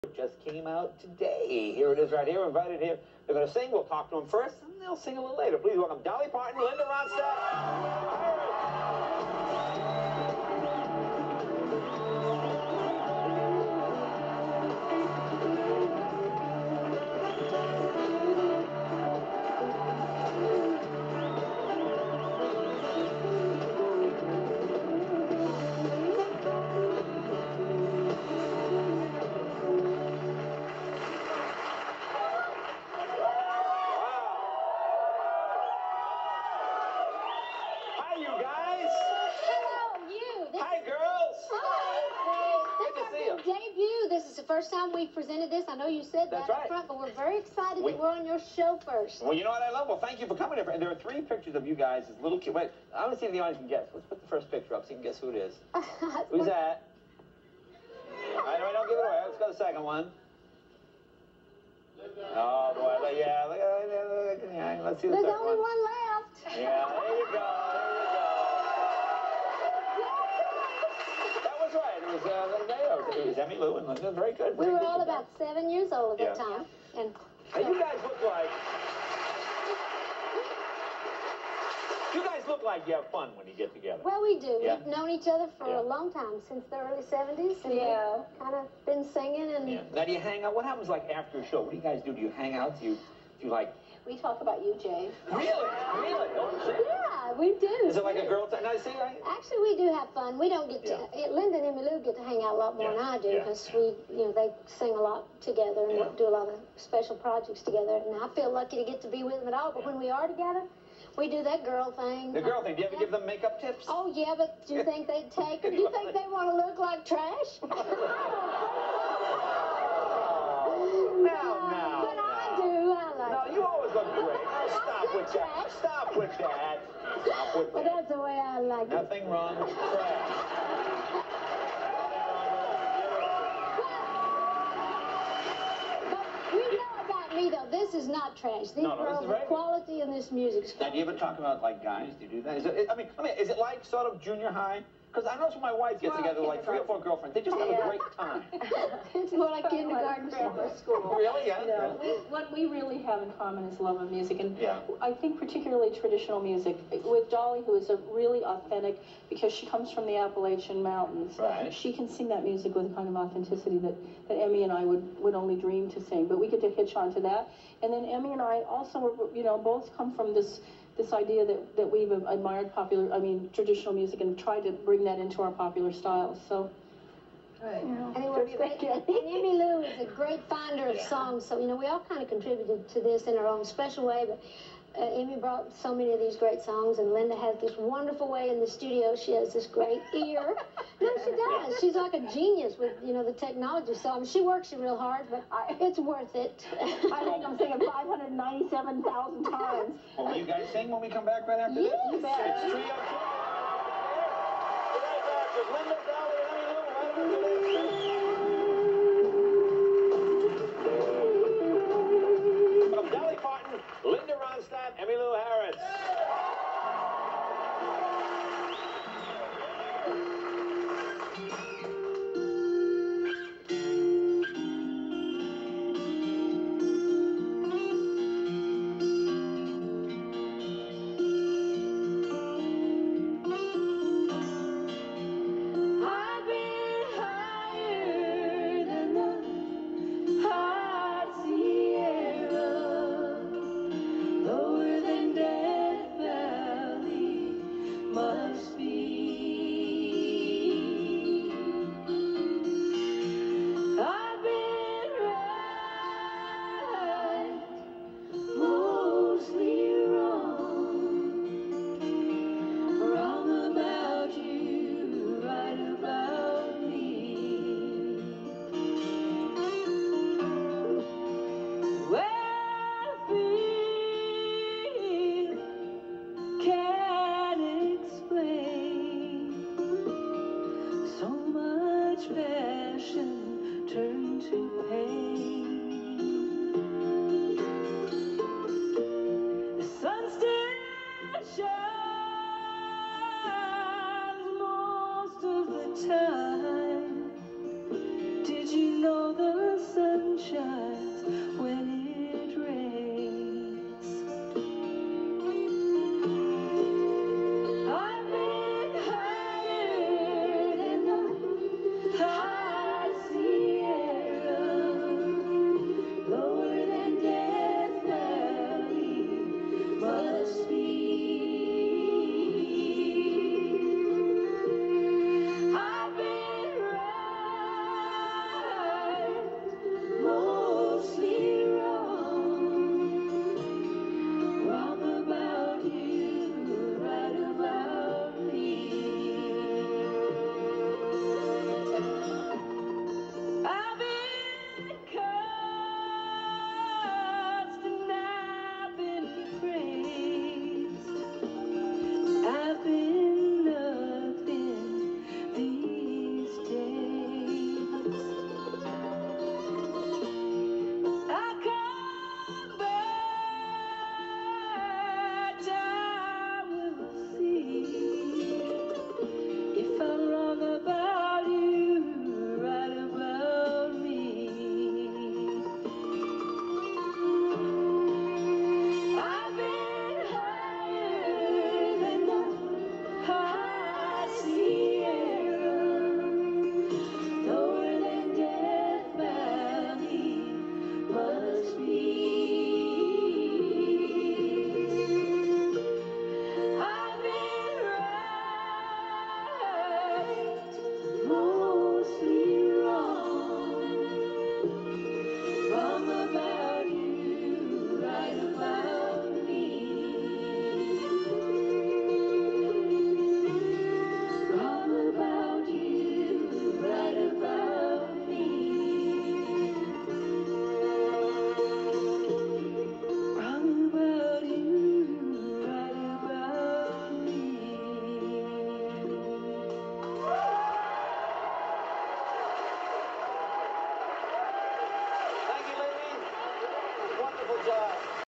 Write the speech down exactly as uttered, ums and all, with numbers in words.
It just came out today. Here it is right here. We're invited here. They're going to sing. We'll talk to them first, and they'll sing a little later. Please welcome Dolly, Parton, Linda, Ronstadt. This is the first time we've presented this. I know you said that That's up right. front, but we're very excited we, that we're on your show first. Well, you know what I love? Well, thank you for coming here. And there are three pictures of you guys as little kids. Wait, I want to see if the audience can guess. Let's put the first picture up so you can guess who it is. Who's that? All right, don't give it away. Let's go to the second one. Oh, boy. Yeah, look at it. Yeah, let's see the There's third only one. one left. Yeah, there you go. There you go. That was right. It was uh, It was Emmylou and Linda. Very good. We Very were good all about seven years old at yeah. that time. And now, you guys look like... You guys look like you have fun when you get together. Well, we do. Yeah. We've known each other for yeah. a long time, since the early seventies. And yeah. we've kind of been singing. And yeah. Now, do you hang out? What happens, like, after a show? What do you guys do? Do you hang out? Do you, do you like... We talk about you, Jay. Really? Really? Don't say it. Yeah, we do. Is it like a girl time? No, see, I... Actually, we do have fun. We don't get to... Yeah. Linda and Emmylou get to hang out a lot more yeah. than I do, yeah. because we, you know, they sing a lot together and yeah. do a lot of special projects together. And I feel lucky to get to be with them at all. But when we are together, we do that girl thing. The girl thing. Do you ever yeah. give them makeup tips? Oh, yeah, but do you think they'd take them? Do you think they want to look like trash? No, no. But I do. I like No, you always look great. Stop with that. Stop with that. Stop with But that. that's the way I like it. Nothing wrong with trash. But you know about me, though. This is not trash. These No, no, this girls is are right. quality, and this music's Now, do you ever talk about, like, guys? Do you do that? Is it, I mean, I mean, is it like sort of junior high? Because I know when my wife gets Well, together with like three or four girlfriends, they just have Yeah. a great time. It's more like kindergarten. Grammar school. Really? Yeah. No, we, what we really have in common is love of music, and Yeah. I think particularly traditional music. With Dolly, who is a really authentic, because she comes from the Appalachian Mountains, Right. she can sing that music with a kind of authenticity that, that Emmy and I would, would only dream to sing. But we get to hitch on to that. And then Emmy and I also, you know, both come from this this idea that, that we've admired popular, I mean, traditional music and tried to bring that into our popular styles. So, Right. you know, And, and Emmylou is a great finder of songs, so, you know, we all kind of contributed to this in our own special way, but uh, Emmy brought so many of these great songs, and Linda has this wonderful way in the studio. She has this great ear. No, she does. She's like a genius with, you know, the technology. So, I mean, she works it real hard, but I, it's worth it. I think I'm singing five hundred ninety-seven thousand times. Well, will you guys sing when we come back right after Yes. this? You bet. It's three oh two. We're right back with Linda, Dolly, and Emmylou right after this. From Dolly Parton, Linda Ronstadt, Emmylou Harris. Time. Did you know the sun? job.